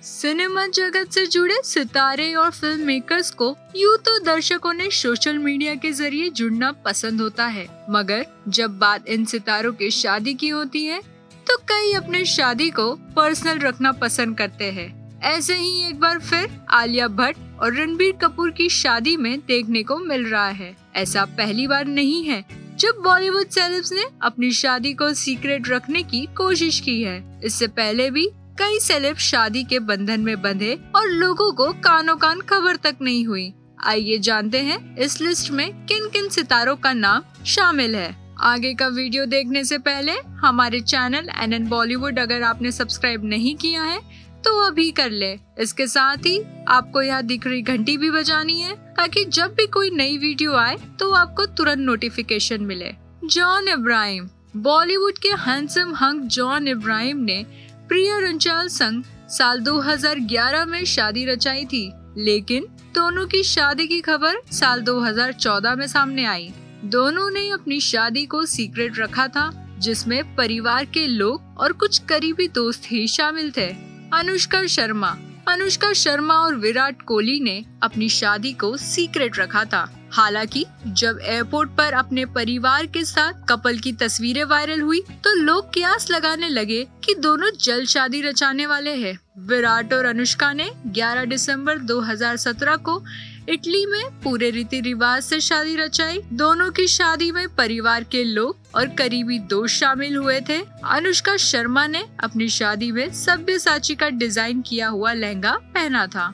Cinema जगत से जुड़े सितारे और फिल्म मेकर्स को यूं तो दर्शकों ने सोशल मीडिया के जरिए जुड़ना पसंद होता है, मगर जब बात इन सितारों की शादी की होती है तो कई अपने शादी को पर्सनल रखना पसंद करते हैं। ऐसे ही एक बार फिर आलिया भट्ट और रणबीर कपूर की शादी में देखने को मिल रहा है। ऐसा पहली बार नहीं है जब बॉलीवुड सेलेब्स ने अपनी शादी को सीक्रेट रखने की कोशिश की है। इससे पहले भी कई सेलेब शादी के बंधन में बंधे और लोगों को कानों कान खबर तक नहीं हुई। आइए जानते हैं इस लिस्ट में किन किन सितारों का नाम शामिल है। आगे का वीडियो देखने से पहले हमारे चैनल NN बॉलीवुड अगर आपने सब्सक्राइब नहीं किया है तो अभी कर ले। इसके साथ ही आपको यहाँ दिख रही घंटी भी बजानी है ताकि जब भी कोई नई वीडियो आए तो आपको तुरंत नोटिफिकेशन मिले। जॉन इब्राहिम। बॉलीवुड के हैंडसम हंक जॉन इब्राहिम ने प्रिया रंचाल संग साल 2011 में शादी रचाई थी, लेकिन दोनों की शादी की खबर साल 2014 में सामने आई। दोनों ने अपनी शादी को सीक्रेट रखा था, जिसमें परिवार के लोग और कुछ करीबी दोस्त ही शामिल थे। अनुष्का शर्मा और विराट कोहली ने अपनी शादी को सीक्रेट रखा था। हालांकि जब एयरपोर्ट पर अपने परिवार के साथ कपल की तस्वीरें वायरल हुई तो लोग कियास लगाने लगे कि दोनों जल्द शादी रचाने वाले हैं। विराट और अनुष्का ने 11 दिसंबर 2017 को इटली में पूरे रीति रिवाज से शादी रचाई। दोनों की शादी में परिवार के लोग और करीबी दोस्त शामिल हुए थे। अनुष्का शर्मा ने अपनी शादी में सब्यसाची का डिजाइन किया हुआ लहंगा पहना था।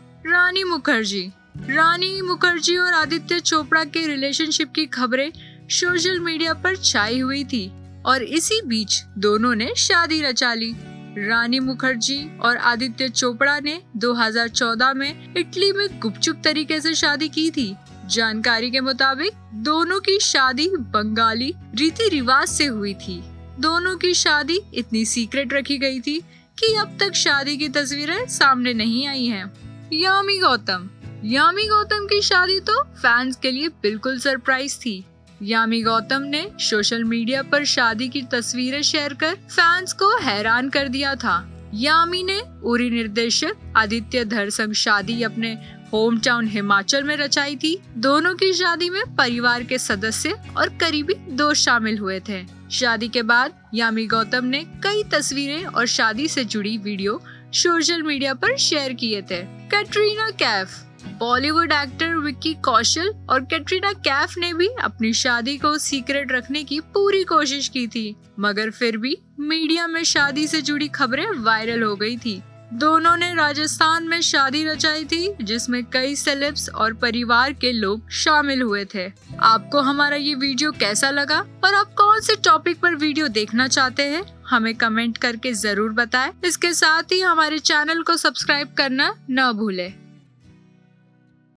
रानी मुखर्जी और आदित्य चोपड़ा के रिलेशनशिप की खबरें सोशल मीडिया पर छाई हुई थी और इसी बीच दोनों ने शादी रचा ली। रानी मुखर्जी और आदित्य चोपड़ा ने 2014 में इटली में गुपचुप तरीके से शादी की थी। जानकारी के मुताबिक दोनों की शादी बंगाली रीति रिवाज से हुई थी। दोनों की शादी इतनी सीक्रेट रखी गई थी कि अब तक शादी की तस्वीरें सामने नहीं आई हैं। यामी गौतम की शादी तो फैंस के लिए बिल्कुल सरप्राइज थी। यामी गौतम ने सोशल मीडिया पर शादी की तस्वीरें शेयर कर फैंस को हैरान कर दिया था। यामी ने उरी निर्देशक आदित्य धर संग शादी अपने होम टाउन हिमाचल में रचाई थी। दोनों की शादी में परिवार के सदस्य और करीबी दोस्त शामिल हुए थे। शादी के बाद यामी गौतम ने कई तस्वीरें और शादी से जुड़ी वीडियो सोशल मीडिया पर शेयर किए थे। कैटरीना कैफ। बॉलीवुड एक्टर विक्की कौशल और कैटरीना कैफ ने भी अपनी शादी को सीक्रेट रखने की पूरी कोशिश की थी, मगर फिर भी मीडिया में शादी से जुड़ी खबरें वायरल हो गई थी। दोनों ने राजस्थान में शादी रचाई थी, जिसमें कई सेलेब्स और परिवार के लोग शामिल हुए थे। आपको हमारा ये वीडियो कैसा लगा और आप कौन से टॉपिक पर वीडियो देखना चाहते हैं, हमें कमेंट करके जरूर बताएं। इसके साथ ही हमारे चैनल को सब्सक्राइब करना न भूलें।